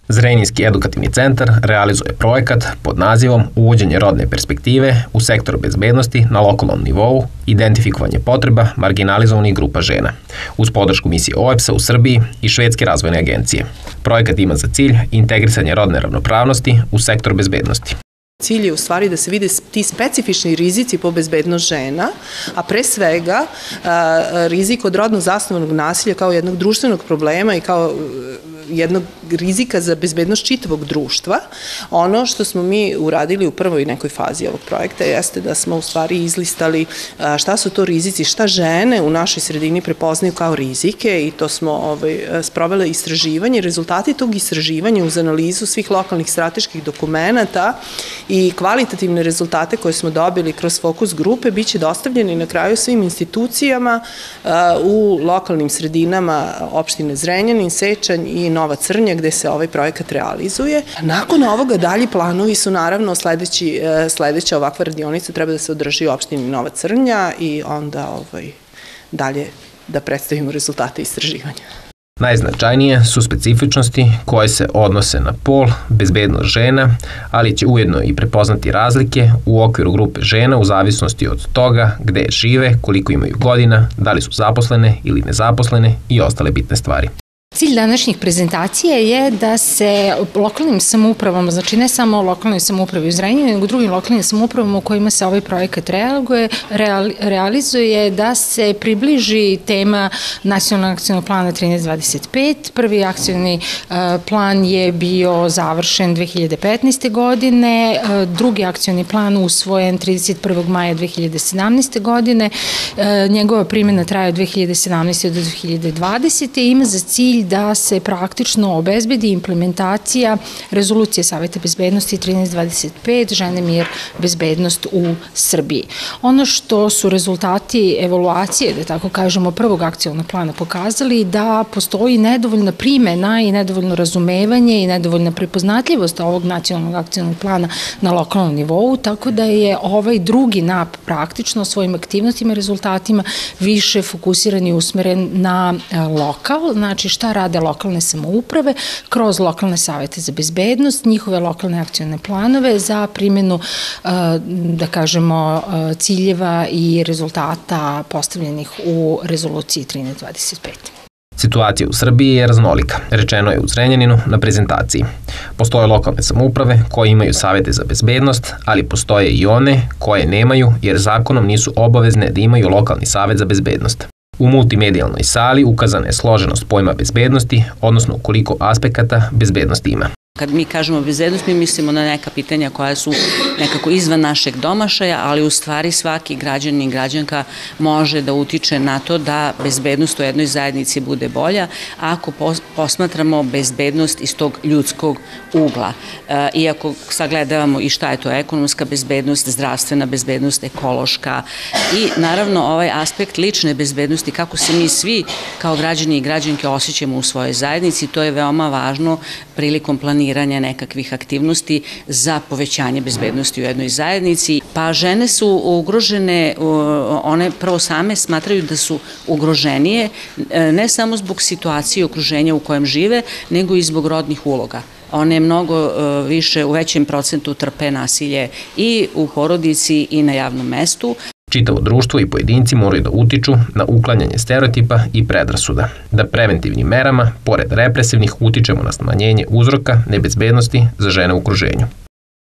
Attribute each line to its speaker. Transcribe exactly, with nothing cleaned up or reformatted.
Speaker 1: Zrenjinski edukativni centar realizuje projekat pod nazivom Uvođenje rodne perspektive u sektor bezbednosti na lokalnom nivou, identifikovanje potreba marginalizovanih grupa žena, uz podršku misije O E P S-a u Srbiji i Švedske razvojne agencije. Projekat ima za cilj integrisanje rodne ravnopravnosti u sektor bezbednosti.
Speaker 2: Cilj je u stvari da se vide ti specifični rizici po bezbednost žena, a pre svega rizik od rodno zasnovanog nasilja kao jednog društvenog problema i kao jednog rizika za bezbednost čitavog društva. Ono što smo mi uradili u prvoj nekoj fazi ovog projekta jeste da smo u stvari izlistali šta su to rizici, šta žene u našoj sredini prepoznaju kao rizike i to smo sprovele istraživanje. Rezultati tog istraživanja uz analizu svih lokalnih strateških dokumenata i kvalitativne rezultate koje smo dobili kroz fokus grupe biće dostavljeni na kraju svim institucijama u lokalnim sredinama opštine Zrenjanin, Sečanj i Nova Crnja gde se ovaj projekat realizuje. Nakon ovoga dalji planovi su naravno sledeća ovakva radionica treba da se održi u opštini Nova Crnja i onda dalje da predstavimo rezultate istraživanja.
Speaker 1: Najznačajnije su specifičnosti koje se odnose na pol, bezbednost žena, ali će ujedno i prepoznati razlike u okviru grupe žena u zavisnosti od toga gde žive, koliko imaju godina, da li su zaposlene ili nezaposlene i ostale bitne stvari.
Speaker 3: Cilj današnjih prezentacija je da se lokalnim samoupravama, znači ne samo lokalnoj samoupravi u Zrenjaninu, nego drugim lokalnim samoupravama u kojima se ovaj projekat realizuje, da se približi tema Nacionalnog akcionog plana trinaest dvadeset pet. Prvi akcioni plan je bio završen dve hiljade petnaeste. godine, drugi akcioni plan usvojen trideset prvog maja dve hiljade sedamnaeste. godine, njegova primjena traje od dve hiljade sedamnaeste. do dve hiljade dvadesete. i ima za cilj da se praktično obezbedi implementacija rezolucije Saveta bezbednosti trinaest dvadeset pet, žene, mir, bezbednost u Srbiji. Ono što su rezultati evaluacije, da tako kažemo, prvog akcionog plana pokazali da postoji nedovoljna primena i nedovoljno razumevanje i nedovoljna prepoznatljivost ovog nacionalnog akcionog plana na lokalnom nivou, tako da je ovaj drugi N A P praktično svojim aktivnostima i rezultatima više fokusiran i usmeren na lokal, znači šta rade lokalne samouprave kroz lokalne savete za bezbednost, njihove lokalne akcione planove za primjenu, da kažemo, ciljeva i rezultata postavljenih u rezoluciji trinaest dvadeset pet.
Speaker 1: Situacija u Srbiji je raznolika, rečeno je u Zrenjaninu na prezentaciji. Postoje lokalne samouprave koje imaju savete za bezbednost, ali postoje i one koje nemaju jer zakonom nisu obavezne da imaju lokalni savet za bezbednost. U multimedijalnoj sali ukazana je složenost pojma bezbednosti, odnosno koliko aspekata bezbednosti ima.
Speaker 4: Kad mi kažemo bezbednost, mi mislimo na neka pitanja koja su nekako izvan našeg domašaja, ali u stvari svaki građanin i građanka može da utiče na to da bezbednost u jednoj zajednici bude bolja ako posmatramo bezbednost iz tog ljudskog ugla. Iako sagledavamo i šta je to ekonomska bezbednost, zdravstvena bezbednost, ekološka i naravno ovaj aspekt lične bezbednosti, kako se mi svi kao građani i građanke osjećamo u svojoj zajednici, to je veoma važno prilikom planiranja nekakvih aktivnosti za povećanje bezbednosti u jednoj zajednici. Pa žene su ugrožene, one prvo same smatraju da su ugroženije, ne samo zbog situacije i okruženja u kojem žive, nego i zbog rodnih uloga. One mnogo više, u većem procentu trpe nasilje i u porodici i na javnom mestu.
Speaker 1: Čitavo društvo i pojedinci moraju da utiču na uklanjanje stereotipa i predrasuda, da preventivnim merama, pored represivnih, utičemo na smanjenje uzroka nebezbednosti za žene u okruženju.